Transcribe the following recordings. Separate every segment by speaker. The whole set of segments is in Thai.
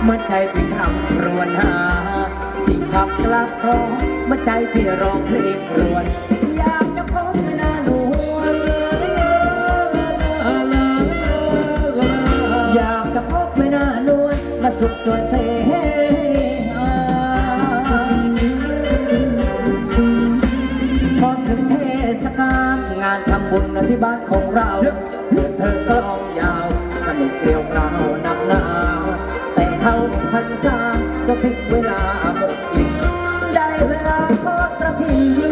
Speaker 1: เมื่อใจพี่คำรวนหาชิงชับกลับพร้อมเมื่อใจพี่ร้องเพลงรวนอยากจะพบหน้านวลอยากจะพบไม่น่านวลมาสุขส่วนเสพอถึงเทศกาลงานทำบุญที่บ้านของเราเธอกลองยาวสนุกเกลียวกราวนักหนาแต่เข้าพรรษาก็ถึงเวลาหมดอิ่มได้เวลาทอดกระถิ่น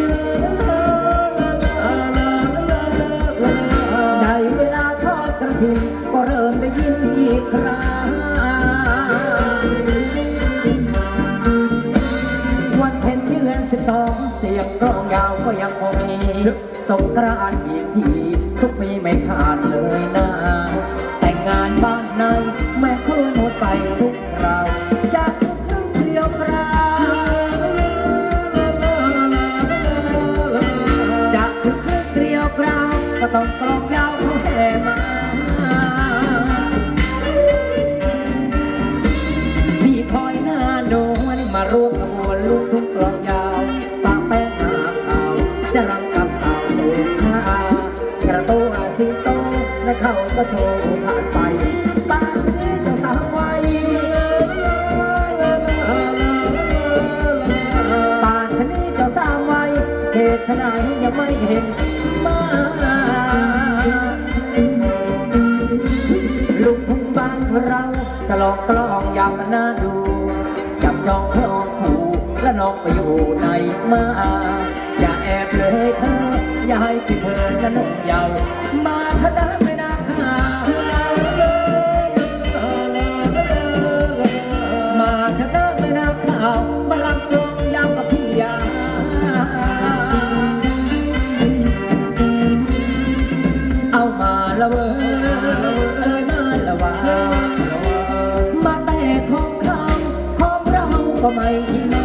Speaker 1: ได้เวลาทอดกระถิ่นก็เริ่มได้ยินอีกครั้งวันเพ็ญเดือน12เสียงกลองยาวก็ยังพอมีสงกรานต์อีกทีทุกปีไม่ขาดเลยนะแต่งงานบ้านในแม่คืนหมดไปทุกคราวจากทุกครั้งเกลียวกราวจากทุกครั้งเกลียวกราวก็ต้องกลองยาวเขาแห่มาพี่คอยหน้าโน้นมาร่วมขบวนลูกทุ่งกลองยาวปากแป้งหาข่าวจะรำกับสาวสุขากระตุ้นสิงโตและเขาก็โชว์ผ่านไปบ้านชนี้เจ้าสาวไว้บ้านชนี้เจ้าสาวไว้เหตุไฉนยังไม่เห็นมาลูกทุ่งบ้านเราจะลองกลองยาวกันน่าดูจับจองคลองคู่และน้องไปอยู่ในมาอย่าแอบเลยเธออย่าให้พี่เธอและน้องเยาว์มาคณะไม่น่าข่าวมาคณะไม่น่าข่าวมาลำกลองยาวกับพี่ยาเอามาละเว้ยมาละว่ามาแต่ของเขาของเราก็ไม่มา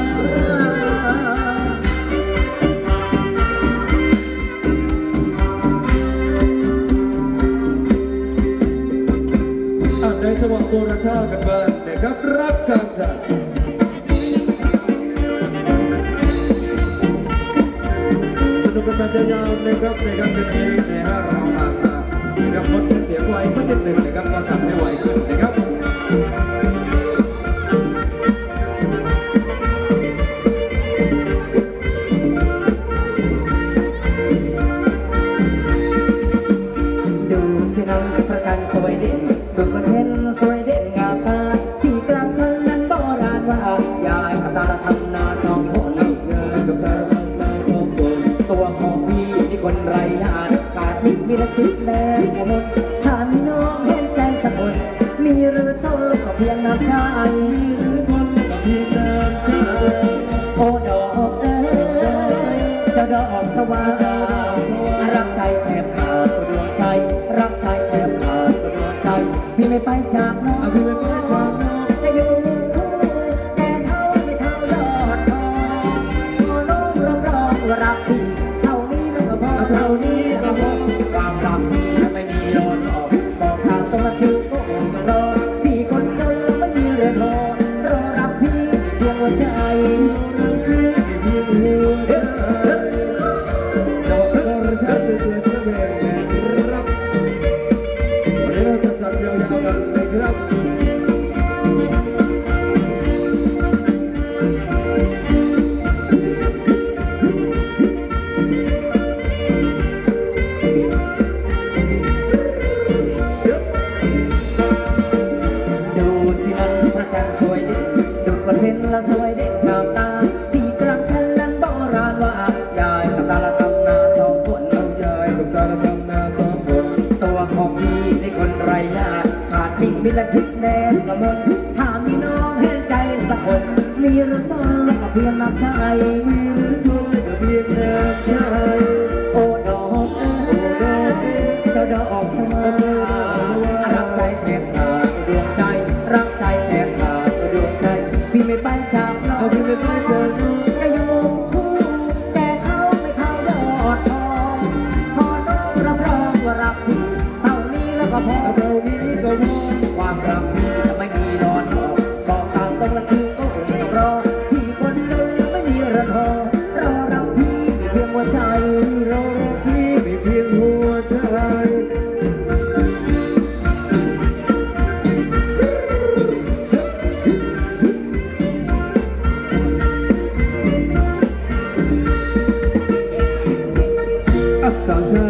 Speaker 2: ในจังหวะโบราณชากันบ้านนะครับรักกันจัดสนุกกันแบบยาวๆนะครับในการเป็นนี้ในห้าเราอาจจะนะครับลดเสียงไว้สักนิดหนึ่งนะครับก็ทำให้ไวขึ้นนะครับ
Speaker 1: ดูสิน้องประกันสวยเด่นดูประเทศสวยเด่นงามตาที่กลางฉันนั้นโบราณว่ายายกับตาทำนาสองคนยายกับตาทำนาสองคนตัวของพี่ที่คนไรญาติขาดมิตรมีละชิดแน่หมดถ้ามีน้องเห็นใจสักคนมีหรือทนก็เพียงน้ำใจหรือทนก็เพียงน้ำใจโอ้ดอกเอ๋ยเจ้าดอกสว่างรักใจแทบขาดดวงใจรักใจแทบขาดดวงใจพี่ไม่ไปจากน้องพี่ไม่ไปจากน้องแต่อยู่คู่แต่เท่าไม่เท่ายอดทองขอน้องรับรองว่ารักพี่เท่านี้แล้วก็พอเท่านี้ก็พอความรักพี่ไม่มีรอนออกบอกทางตรงมาถึงก็อดรอพี่คนเจอไม่มีเรือนรอรับพี่เพียงหัวใจรักพี่เพียงหัวใจ
Speaker 2: สวยๆเสียเพลงนะครับวันนี้เราจะจัดยาวๆกันเลยครับ
Speaker 1: ดูสิมันพระจันทร์สวยเด่นดูประเทศละสวยเด่นงามตาที่กลางฉันนั้นโบราณว่ายายกับตาละทำนาสองคนตัวของพี่ในคนไรญาติขาดมิตรมิตรชิดแน่กระมนถ้ามีน้องเห็นใจสักคนมีหรือทนแล้วก็เพียงน้ำใจมีหรือทนแล้วก็เพียงน้ำใจโอ้ดอกเอ๋ยเจ้าดอกสว่างรักใจแทบขาดดวงใจรักใจแทบขาดดวงใจพี่ไม่ไปจากน้องพี่ไม่ไปจากน้องก็อยู่คู่แต่เขาไม่เท่ายอดทองพอน้องรับรองว่ารักพี่เท่านี้แล้วก็พอเท่านี้ก็พอความรักพี่จะไม่มีรอนออกบอก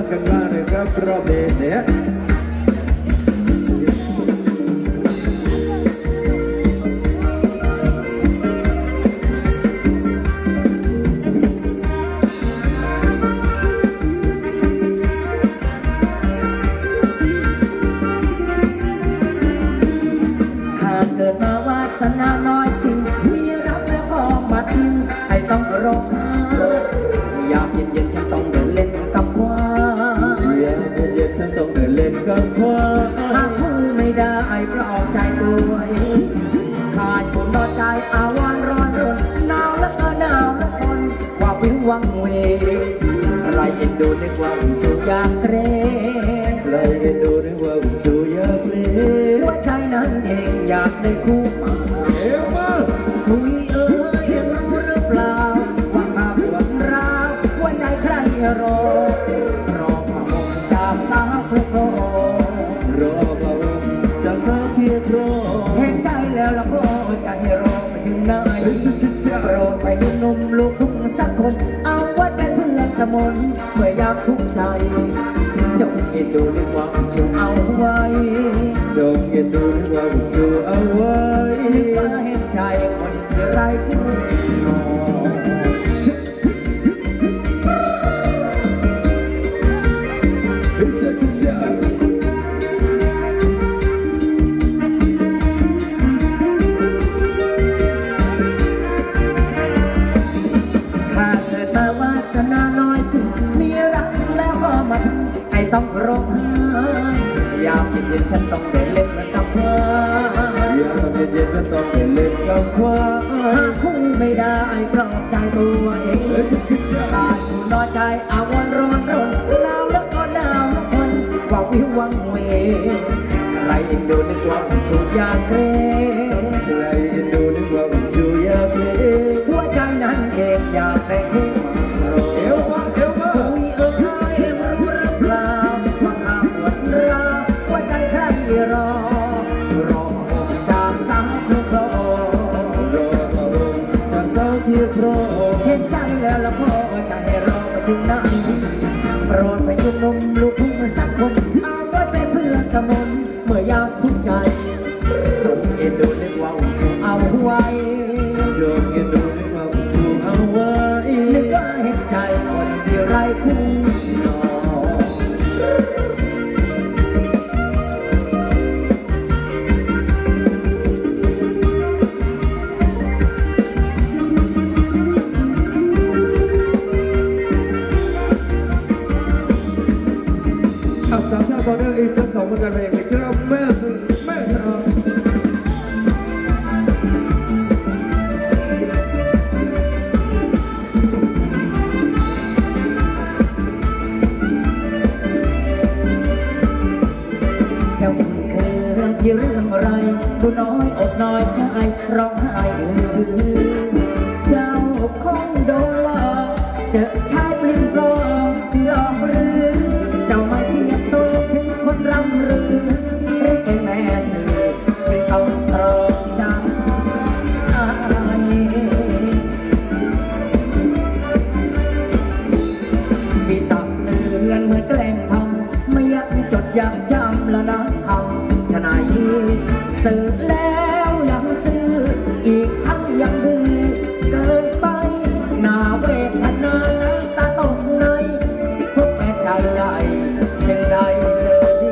Speaker 2: กันมาเลยครับรอบนี้เนี่ย
Speaker 1: เกิดมาวาสนาน้อยจริงมีรักแล้วก็มาทิ้งให้ต้องร้องไห้ยามเย็นๆฉันต้องเดินเล่นกับควาย
Speaker 2: ยามเย็นๆฉันต้องเดินเล่นกับควาย
Speaker 1: หาคู่ไม่ได้เพราะออกใจตัวเองขาดคนรอใจอาวรร้อนรนหนาวแล้วก็หนาวแล้วคนว่าวิววังเวไรเอ็นดูนึกว่าอุ่นชูยากเกรง
Speaker 2: ไรเอ็นดูนึกว่าอุ่นชูยากเกรง
Speaker 1: หัวใจนั้นเองอยากได้คู่มา
Speaker 2: เอวมา
Speaker 1: คุยเอ้ยรู้หรือเปล่าว่าข้าปวดร้าวว่าใจใครรอมาหมดจากสาวเพื่อ
Speaker 2: รอมาจากสาวเพียงรอ
Speaker 1: เห็นใจแล้วแล้วก็ใจรอไปถึงไหนโปรดไปหนุ่มลูกทุ่งสักคนเอาไว้เป็นเพื่อนกระมนเมื่อยามทุกข์ใจจงเอ็นดูนึกว่าจะเอาไว้
Speaker 2: จงเอ็นดูนึกว่าจะเอาไว้
Speaker 1: นึกว่าเห็นใจคนที่ไร้คู่นอนต้องร้องไห้ยามเย็นๆฉันต้องเดินเล่นกับควาย
Speaker 2: ยามเย็นๆฉันต้องเดินเล่นกับควาย
Speaker 1: หาคู่ไม่ได้ปลอบใจตัวเองขาดคู่นอใจอาวรร้อนรนหนาวแล้วก็หนาวแล้วคนว่าวิววังเวไรเอ็นดูนึกว่าชูยากเกรง
Speaker 2: ไรเอ็นดูนึกว่าชูยากเกรง
Speaker 1: หัวใจนั้นเองอยากได้คู่
Speaker 2: เอวมาเอวมา
Speaker 1: รอจากสาวเพื่อ
Speaker 2: จากสาวที่รอ
Speaker 1: เห็นใจแล้วแล้วก็ใจรอไปถึงไหนโปรดไปยุ่งนมลูกทุ่งสักคนเอาไว้เป็นเพื่อนกระมนเมื่อยามทุกข์ใจจงเอ็นดูนึกว่าจะเอาไว้
Speaker 2: จงเอ็นดูนึกว่าจะเอาไว้
Speaker 1: นึกว่าเห็นใจคนที่ไร้คู่นอน
Speaker 2: ตอนนี้อีกสัก2 วันกันเองครับแม่สุดแม่ชา
Speaker 1: เจ้าคือเรื่องอะไรผู้น้อยอดน้อยใจร้องไห้เจ้าคงโดนหลอกเจอชายปลิ้นปลอมหลอกหรือเจ้าไม่เทียบตัวถึงคนรำหรือเรียกแม่สื่อเป็นเอาตรองจำพี่ตักเตือนเมื่อแกล้งทำไม่ยักจดยักจำและนักคำชะไหนสื่อแล้วยังซื้ออีกทั้งยังดื้อเกินไปหน้าเวทนาตาตกในพวกแม่ใจใหญ่จึงได้เจอดี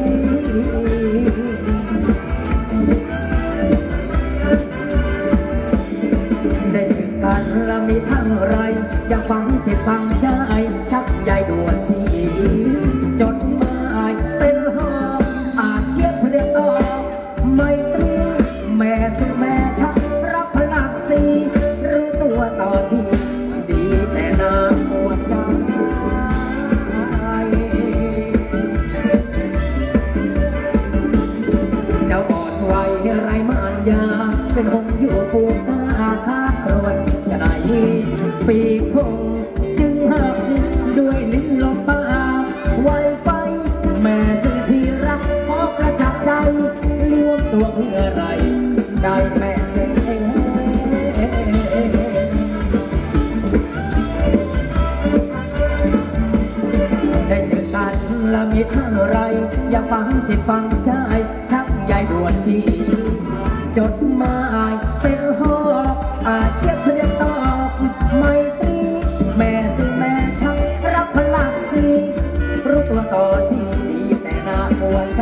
Speaker 1: ได้ถึงกันและมีทั้งไรอยากฟังจิตฟังใจชักใยด่วนทีจดหมายเป็นหอบอาจเขียนเรียกออกไม่ตรีแม่สื่อแม่ชักรักพลักสีหรือตัวต่อที่ดีแต่น้ำปวดใจเจ้าอ่อนไหวไรมานยาเป็นหงอยู่ปูตาคาโครนจะได้ปีกพงจึงหักด้วยลิ้นลมปากไวไฟแม่สื่อที่รักขอกระจับใจรวมตัวเพื่ออะไรได้แม่เสียได้เจอเท่าไรอย่าฟังจิตฟังใจชักใยด่วนจีจดหมายเป็นหอบเขียนเพียงตอบไม่ตรีแม่ซึ่งแม่ชักรักพลักสีรู้ตัวต่อที่ดีแต่น่าปวดใจ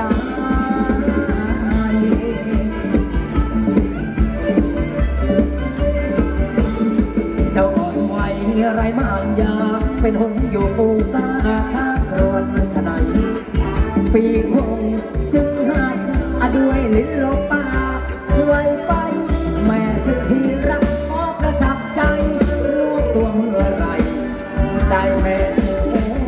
Speaker 1: เจ้าอ่อนไหวไรมางยาเป็นหงอยู่ปูกาข้างครวนชะไหนปีคงจึงหักด้วยลิ้นลบปากไวไปแม่สุดที่รักออกกระจับใจรู้ตัวเมื่อไรได้แม่สุด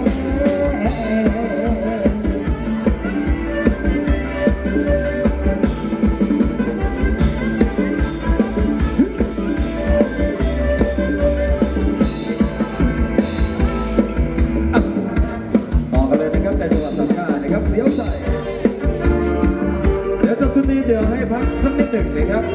Speaker 2: เดี๋ยวให้พักสักนิดหนึ่งเลยครับ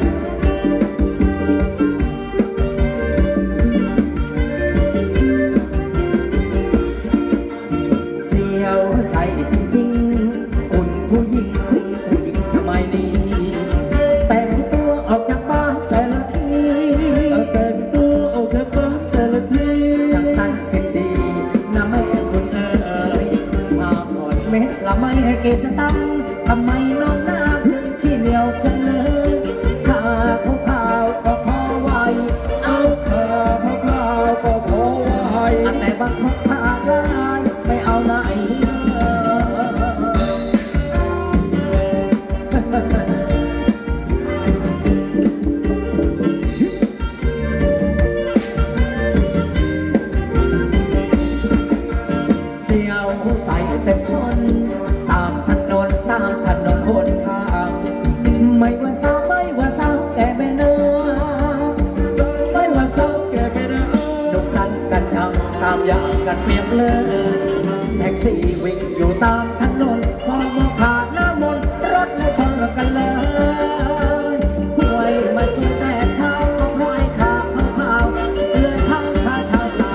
Speaker 1: เสียวใส่จริงๆคุณผู้หญิงสมัยนี้แต่งตัวออกจากบ้านแต่ละที
Speaker 2: แต่งตัวออกจากบ้านแต่ละที
Speaker 1: จังสั้นเส้นดีนะแม่คุณเอ๋ยมาหมดเม็ดละไม่ให้เกสตังทำไมน้องหน้าเดียวจังเลยข้าขาวก็พอไหวเอา
Speaker 2: ข้าขาวก็พอไหว
Speaker 1: แต่บางคนพาได้ไม่เอาไหนเสียวใส่เต็มทนตามถนนคนทางไม่ว่าสาวไม่ว่าสาวแก่ไม่เนื้อไม่ว่าสาวแก่ไม่เนื้อดุกสันกันจังตามอย่างกันเปรียบเลยแท็กซี่วิ่งอยู่ตามถนนพอมาผ่านหน้ามนรถและชนกันเลยห่วยมาสู้แต่เช้าก็พลอยขาขาวเลยทั้งขาชาวตา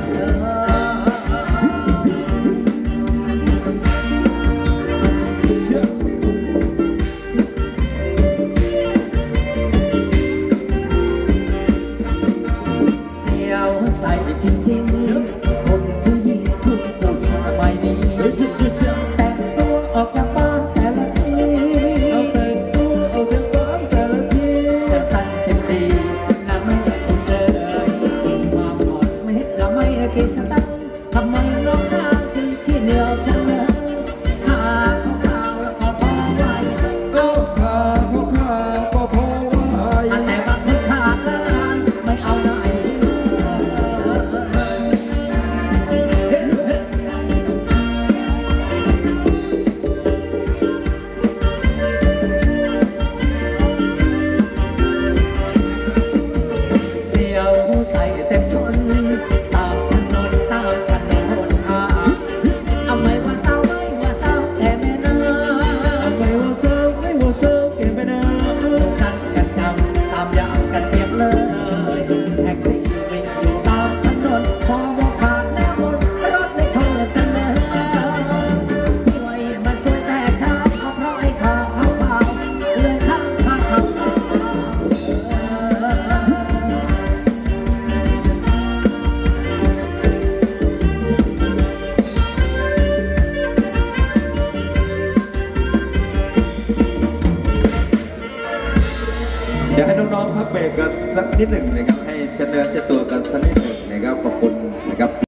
Speaker 1: ใส่จริงๆคนผู้หญิงสมัยนี้แต่งตัวออกจากบ้านแต่ละที
Speaker 2: แต่งตัวออกจากบ้านแต่ละที
Speaker 1: จะสั้นสิบปีนะไม่คุณเลยมาหมดไม่ละไม่เกสตังทำไมน้องนางจึงขี้เหนียวจังเลยขาขาวแล้วก็พอไหว
Speaker 2: เอาขาขาวก็พอไหว
Speaker 1: แต่บางคนขาดเลยไม่เอาไหนใส่เต็มทนตามถนนคนทางเอาไม่ว่าสาวไม่ว่าสาวแก่แม่เนื้อ
Speaker 2: ไม่ว่าสาวแก่แม่เนื้อ
Speaker 1: ต้องสั่นกันจำตามอย่างกันเปรียบเลยแท็กซี่วิ่งอยู่ตามถนนพอมองผ่านแนวบนรถเลยชนกันเลยห่วยมันสวยแต่เช้าก็เพราะไอ้ข่าวเลยข้างเขา
Speaker 2: เดี๋ยวให้น้องๆพักเบรกกันสักนิดหนึ่งนะครับให้เช็ดเนื้อเช็ดตัวกันสักนิดหนึ่งนะครับขอบคุณนะครับ